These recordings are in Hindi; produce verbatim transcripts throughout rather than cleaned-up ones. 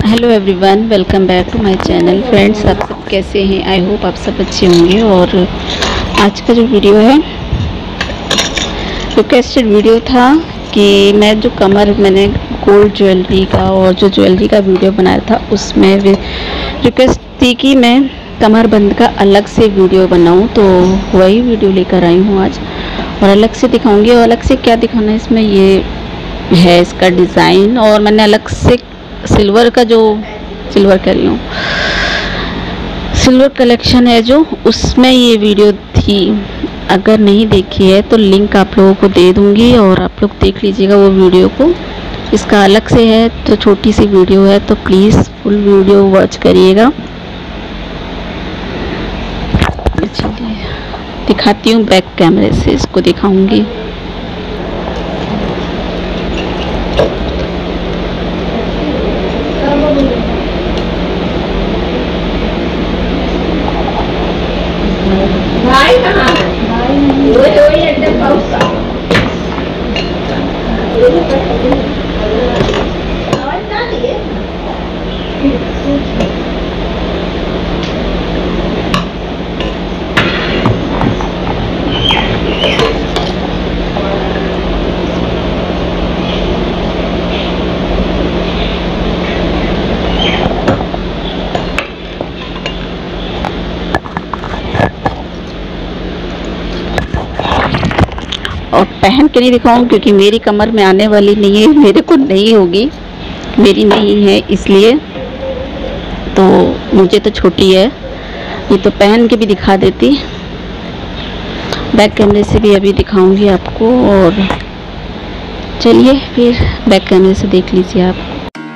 Hello everyone, welcome back to my channel. Friends, आप सब कैसे हैं? आई होप आप सब अच्छे होंगे। और आज का जो वीडियो है रिक्वेस्टेड वीडियो था कि मैं जो कमर मैंने गोल्ड ज्वेलरी का और जो ज्वेलरी का वीडियो बनाया था उसमें रिक्वेस्ट थी कि मैं कमर बंद का अलग से वीडियो बनाऊं, तो वही वीडियो लेकर आई हूं आज और अलग से दिखाऊंगी। और अलग से क्या दिखाना है इसमें, ये है इसका डिज़ाइन। और मैंने अलग से सिल्वर का जो सिल्वर कह रही हूँ सिल्वर कलेक्शन है जो, उसमें ये वीडियो थी। अगर नहीं देखी है तो लिंक आप लोगों को दे दूँगी और आप लोग देख लीजिएगा वो वीडियो को। इसका अलग से है तो छोटी सी वीडियो है, तो प्लीज़ फुल वीडियो वॉच करिएगा। चलिए दिखाती हूँ, बैक कैमरे से इसको दिखाऊंगी। भाई कहाँ है? वही वही एकदम पाउस आवाज ना दिए। और पहन के नहीं दिखाऊँ क्योंकि मेरी कमर में आने वाली नहीं है, मेरे को नहीं होगी, मेरी नहीं है, इसलिए तो मुझे तो छोटी है। ये तो पहन के भी दिखा देती, बैक कैमरे से भी अभी दिखाऊंगी आपको। और चलिए फिर बैक कैमरे से देख लीजिए आप।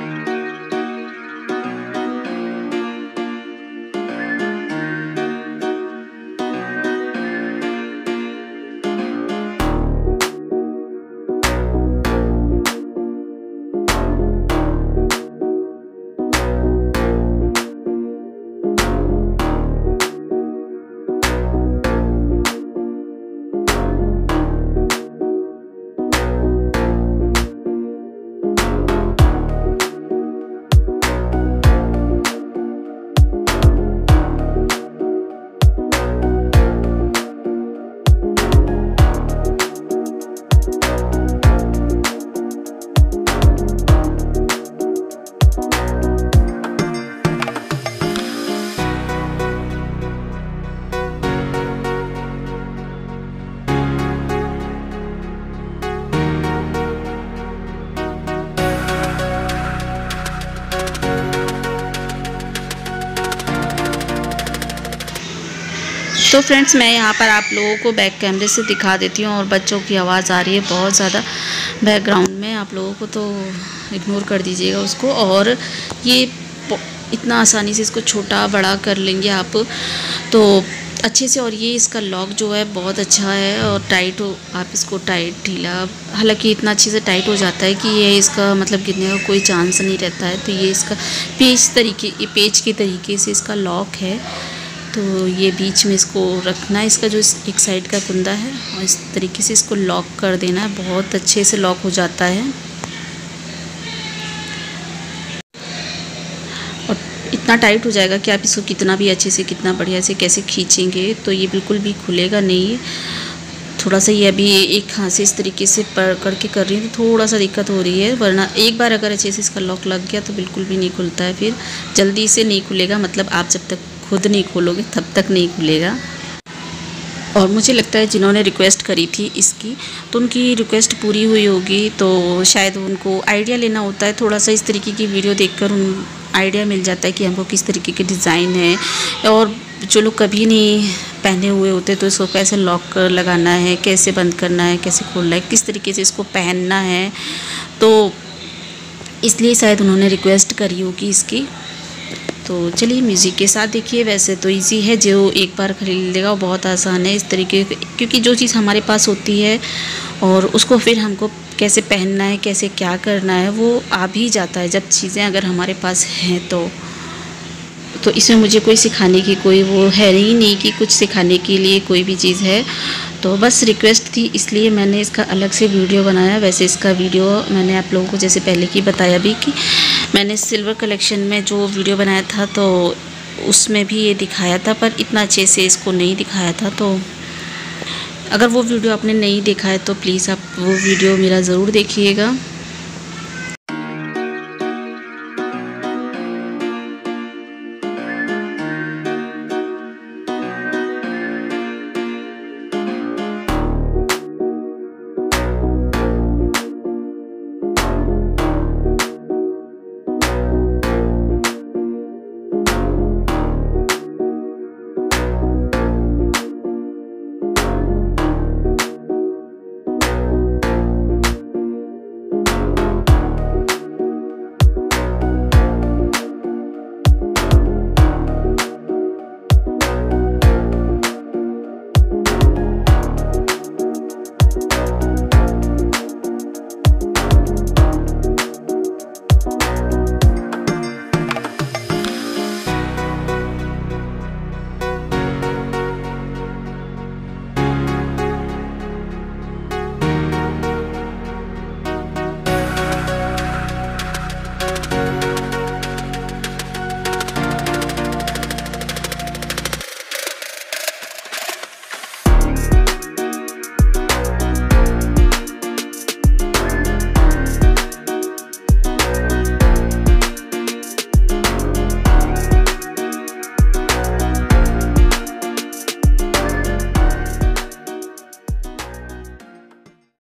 तो फ्रेंड्स, मैं यहाँ पर आप लोगों को बैक कैमरे से दिखा देती हूँ। और बच्चों की आवाज़ आ रही है बहुत ज़्यादा बैकग्राउंड में, आप लोगों को तो इग्नोर कर दीजिएगा उसको। और ये इतना आसानी से इसको छोटा बड़ा कर लेंगे आप तो अच्छे से। और ये इसका लॉक जो है बहुत अच्छा है और टाइट हो, आप इसको टाइट ढीला, हालांकि इतना अच्छे से टाइट हो जाता है कि ये इसका मतलब गिरने का कोई चांस नहीं रहता है। तो ये इसका पेच तरीके ये पेच के तरीके से इसका लॉक है। तो ये बीच में इसको रखना है, इसका जो एक साइड का कुंदा है, और इस तरीके से इसको लॉक कर देना है। बहुत अच्छे से लॉक हो जाता है और इतना टाइट हो जाएगा कि आप इसको कितना भी अच्छे से, कितना बढ़िया से कैसे खींचेंगे तो ये बिल्कुल भी खुलेगा नहीं। थोड़ा सा ये अभी एक हाथ से इस तरीके से पकड़ के कर रही हूँ तो थोड़ा सा दिक्कत हो रही है, वरना एक बार अगर अच्छे से इसका लॉक लग गया तो बिल्कुल भी नहीं खुलता है। फिर जल्दी से नहीं खुलेगा, मतलब आप जब तक खुद नहीं खोलोगे तब तक नहीं खुलेगा। और मुझे लगता है जिन्होंने रिक्वेस्ट करी थी इसकी, तो उनकी रिक्वेस्ट पूरी हुई होगी। तो शायद उनको आइडिया लेना होता है, थोड़ा सा इस तरीके की वीडियो देखकर उन आइडिया मिल जाता है कि हमको किस तरीके के डिज़ाइन है। और जो लोग कभी नहीं पहने हुए होते तो इसको कैसे लॉक लगाना है, कैसे बंद करना है, कैसे खोलना है, किस तरीके से इसको पहनना है, तो इसलिए शायद उन्होंने रिक्वेस्ट करी होगी इसकी। तो चलिए म्यूज़िक के साथ देखिए। वैसे तो इजी है, जो एक बार खरीद लेगा वो बहुत आसान है इस तरीके, क्योंकि जो चीज़ हमारे पास होती है और उसको फिर हमको कैसे पहनना है, कैसे क्या करना है, वो आ भी जाता है जब चीज़ें अगर हमारे पास हैं तो। तो इसमें मुझे कोई सिखाने की कोई वो है ही नहीं कि कुछ सिखाने के लिए कोई भी चीज़ है। तो बस रिक्वेस्ट थी, इसलिए मैंने इसका अलग से वीडियो बनाया। वैसे इसका वीडियो मैंने आप लोगों को जैसे पहले की बताया भी कि मैंने सिल्वर कलेक्शन में जो वीडियो बनाया था तो उसमें भी ये दिखाया था, पर इतना अच्छे से इसको नहीं दिखाया था। तो अगर वो वीडियो आपने नहीं देखा है तो प्लीज़ आप वो वीडियो मेरा ज़रूर देखिएगा।